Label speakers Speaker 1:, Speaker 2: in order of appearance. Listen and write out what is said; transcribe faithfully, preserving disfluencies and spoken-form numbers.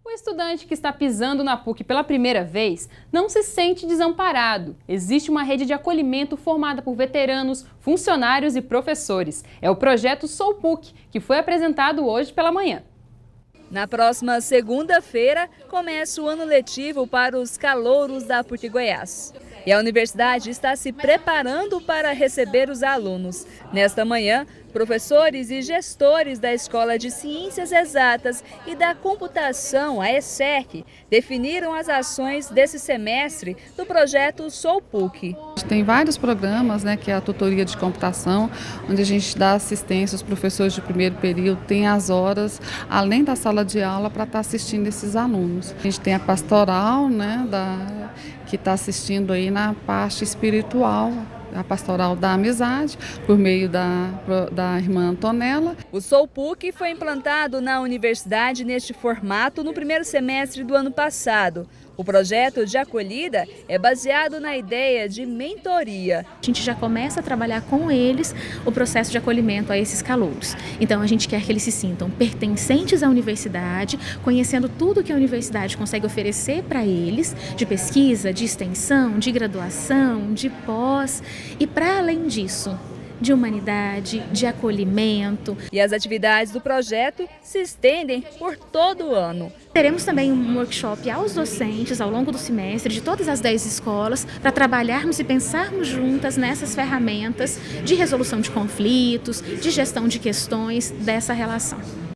Speaker 1: O estudante que está pisando na P U C pela primeira vez não se sente desamparado. Existe uma rede de acolhimento formada por veteranos, funcionários e professores. É o projeto Sou P U C, que foi apresentado hoje pela manhã.
Speaker 2: Na próxima segunda-feira, começa o ano letivo para os calouros da P U C Goiás. E a universidade está se preparando para receber os alunos. Nesta manhã, professores e gestores da Escola de Ciências Exatas e da Computação, a ESEC, definiram as ações desse semestre do projeto Sou P U C.
Speaker 3: Tem vários programas, né, que é a tutoria de computação, onde a gente dá assistência aos professores de primeiro período, tem as horas, além da sala de aula, para estar assistindo esses alunos. A gente tem a pastoral, né, da, que está assistindo aí na parte espiritual, a pastoral da amizade, por meio da, da irmã Antonella.
Speaker 2: O Sou P U C foi implantado na universidade neste formato no primeiro semestre do ano passado. O projeto de acolhida é baseado na ideia de mentoria.
Speaker 4: A gente já começa a trabalhar com eles o processo de acolhimento a esses calouros. Então a gente quer que eles se sintam pertencentes à universidade, conhecendo tudo que a universidade consegue oferecer para eles, de pesquisa, de extensão, de graduação, de pós e, para além disso, de humanidade, de acolhimento.
Speaker 2: E as atividades do projeto se estendem por todo o ano.
Speaker 4: Teremos também um workshop aos docentes ao longo do semestre de todas as dez escolas para trabalharmos e pensarmos juntas nessas ferramentas de resolução de conflitos, de gestão de questões dessa relação.